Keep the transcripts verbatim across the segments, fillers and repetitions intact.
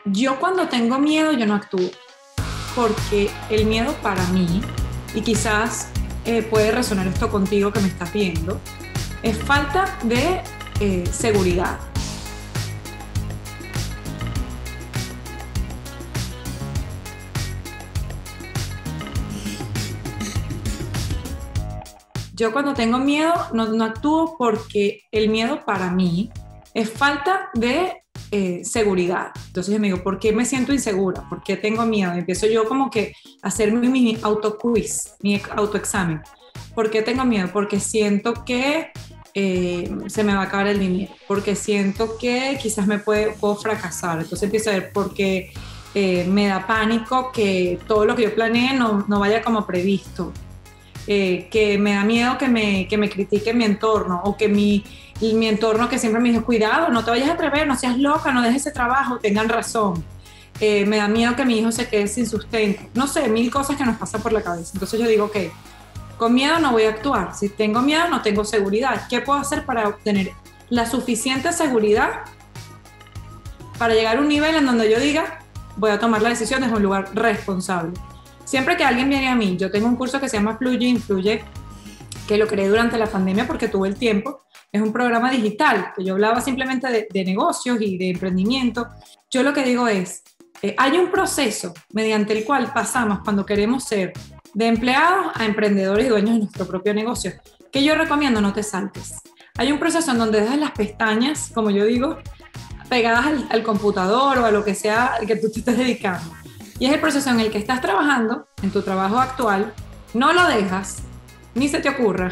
Yo cuando tengo miedo, yo no actúo, porque el miedo para mí, y quizás eh, puede resonar esto contigo que me estás viendo, es falta de eh, seguridad. Yo cuando tengo miedo no, no actúo porque el miedo para mí es falta de eh, seguridad. Entonces yo me digo, ¿por qué me siento insegura? ¿Por qué tengo miedo? Y empiezo yo como que a hacer mi, mi autoquiz, mi autoexamen. ¿Por qué tengo miedo? Porque siento que eh, se me va a acabar el dinero, porque siento que quizás me puede, puedo fracasar. Entonces empiezo a ver por qué eh, me da pánico que todo lo que yo planeé no, no vaya como previsto. Eh, que me da miedo que me, que me critique mi entorno, o que mi, mi entorno que siempre me dice, cuidado, no te vayas a atrever, no seas loca, no dejes ese trabajo, tengan razón. Eh, me da miedo que mi hijo se quede sin sustento. No sé, mil cosas que nos pasan por la cabeza. Entonces yo digo, ok, con miedo no voy a actuar. Si tengo miedo, no tengo seguridad. ¿Qué puedo hacer para obtener la suficiente seguridad para llegar a un nivel en donde yo diga, voy a tomar la decisión desde un lugar responsable? Siempre que alguien viene a mí, yo tengo un curso que se llama Fluye, Influye, que lo creé durante la pandemia porque tuve el tiempo. Es un programa digital, que yo hablaba simplemente de, de negocios y de emprendimiento. Yo lo que digo es, eh, hay un proceso mediante el cual pasamos cuando queremos ser de empleados a emprendedores y dueños de nuestro propio negocio, que yo recomiendo no te saltes. Hay un proceso en donde dejas las pestañas, como yo digo, pegadas al, al computador o a lo que sea que tú te estés dedicando. Y es el proceso en el que estás trabajando, en tu trabajo actual, no lo dejas, ni se te ocurra,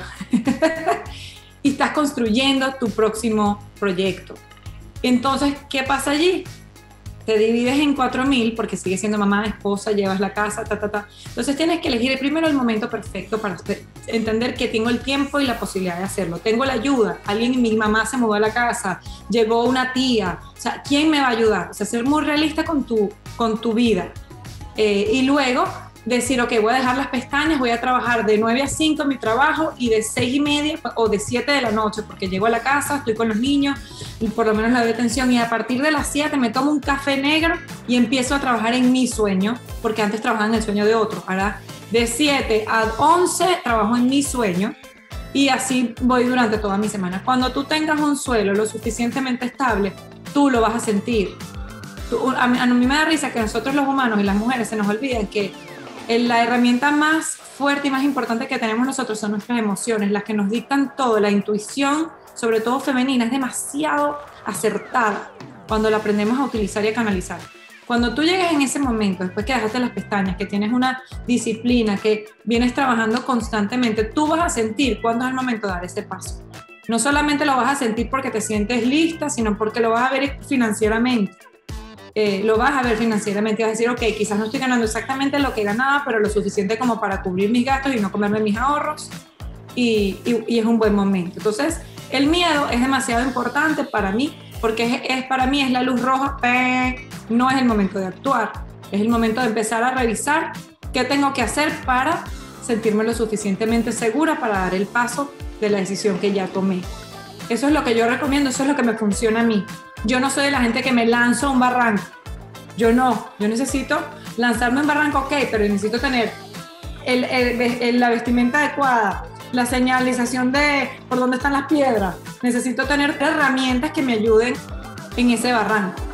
y estás construyendo tu próximo proyecto. Entonces, ¿qué pasa allí? Te divides en cuatro mil, porque sigues siendo mamá, esposa, llevas la casa, ta, ta, ta. Entonces tienes que elegir primero el momento perfecto para entender que tengo el tiempo y la posibilidad de hacerlo. Tengo la ayuda, alguien, mi mamá se mudó a la casa, llegó una tía, o sea, ¿quién me va a ayudar? O sea, ser muy realista con tu, con tu vida. Eh, y luego decir, ok, voy a dejar las pestañas, voy a trabajar de nueve a cinco en mi trabajo y de seis y media o de siete de la noche, porque llego a la casa, estoy con los niños y por lo menos la doy atención, y a partir de las siete me tomo un café negro y empiezo a trabajar en mi sueño, porque antes trabajaba en el sueño de otro. Ahora de siete a once trabajo en mi sueño, y así voy durante toda mi semana. Cuando tú tengas un suelo lo suficientemente estable, tú lo vas a sentir. A mí, a mí me da risa que nosotros los humanos y las mujeres se nos olviden que la herramienta más fuerte y más importante que tenemos nosotros son nuestras emociones, las que nos dictan todo. La intuición, sobre todo femenina, es demasiado acertada cuando la aprendemos a utilizar y a canalizar. Cuando tú llegues en ese momento, después que dejaste las pestañas, que tienes una disciplina, que vienes trabajando constantemente, tú vas a sentir cuándo es el momento de dar ese paso. No solamente lo vas a sentir porque te sientes lista, sino porque lo vas a ver financieramente. Eh, lo vas a ver financieramente y vas a decir, ok, quizás no estoy ganando exactamente lo que ganaba, pero lo suficiente como para cubrir mis gastos y no comerme mis ahorros, y, y, y es un buen momento. Entonces, el miedo es demasiado importante para mí, porque es, es, para mí es la luz roja, no es el momento de actuar, es el momento de empezar a revisar qué tengo que hacer para sentirme lo suficientemente segura para dar el paso de la decisión que ya tomé. Eso es lo que yo recomiendo, eso es lo que me funciona a mí. Yo no soy de la gente que me lanzo a un barranco. Yo no. Yo necesito lanzarme a un barranco, ok, pero necesito tener el, el, el, la vestimenta adecuada, la señalización de por dónde están las piedras. Necesito tener herramientas que me ayuden en ese barranco.